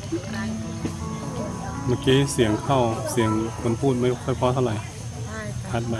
เมื่อกี้เสียงเข้าเสียงคนพูดไม่ค่อยเพราะเท่าไหร่พัดไป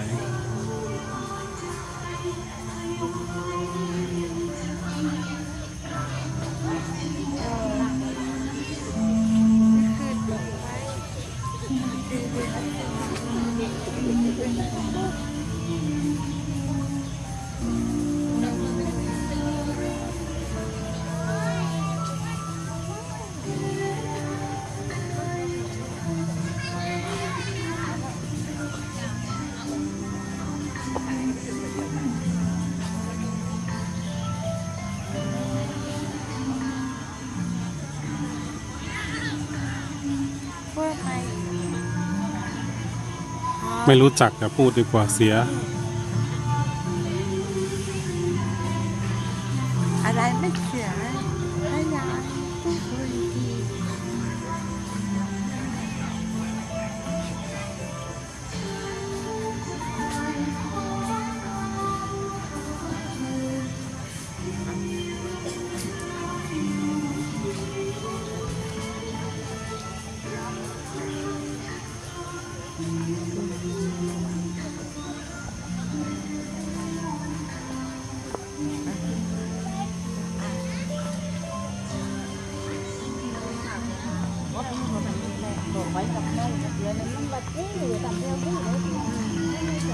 ไม่รู้จักจะพูดดีกว่าเสียอะไรไม่เสียให้ยายคุยดีไว้กับแม่กับเดือนนั้นมันแบบนี้อยู่แต่เดียวนี่เลยไม่ใช่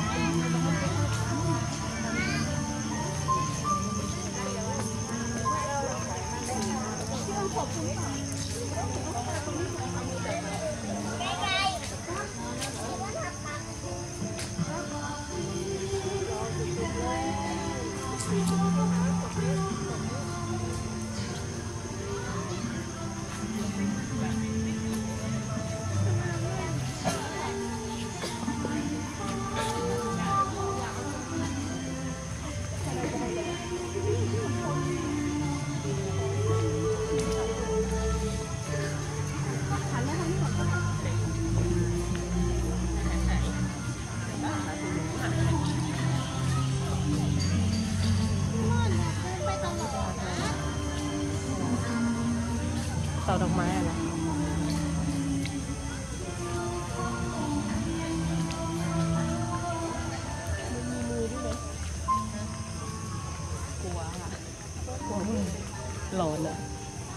เต่าดอกไม้อะไรกลัวค่ะร้อนอ่ะ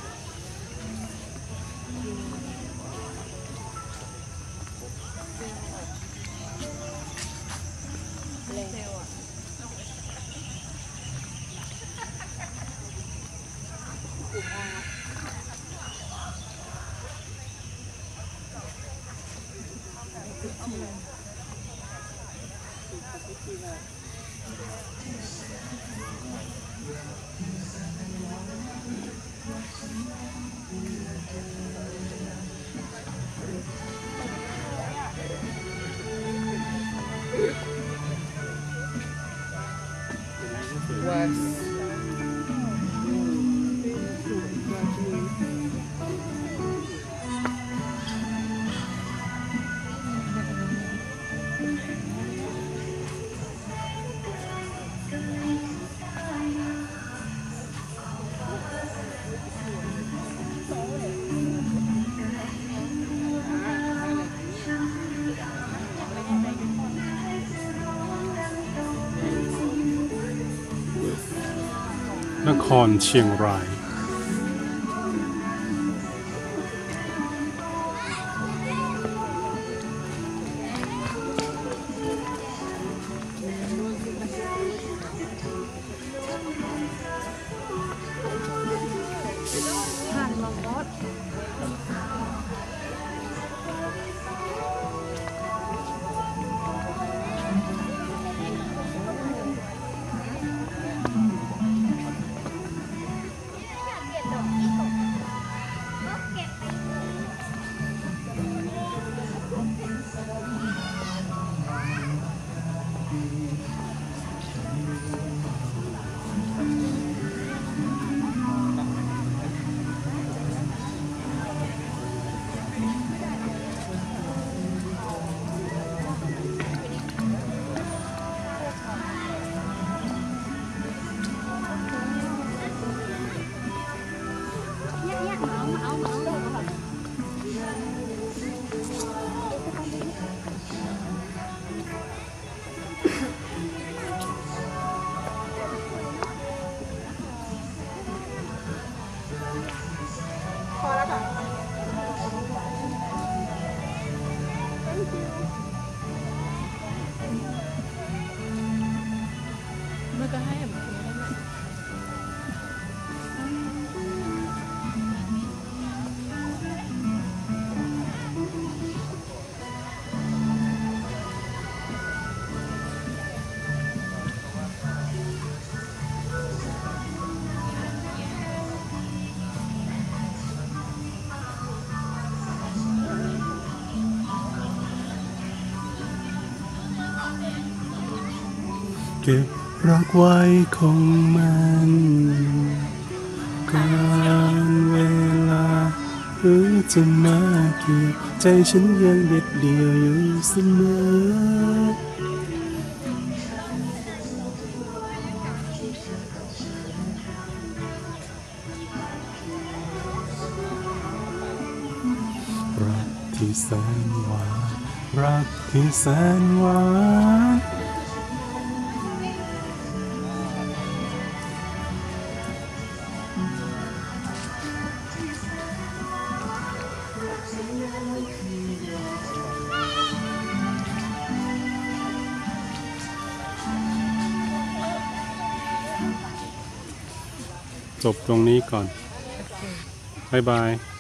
นครเชียงรายผ่านมาวัดเก็บรักไว้คงมันการเวลาหรือจะมาเกี่ยวใจฉันยังเด็ดเดี่ยวอยู่เสมอรักที่แสนหวานรักที่แสนหวานจบตรงนี้ก่อน บ๊ายบาย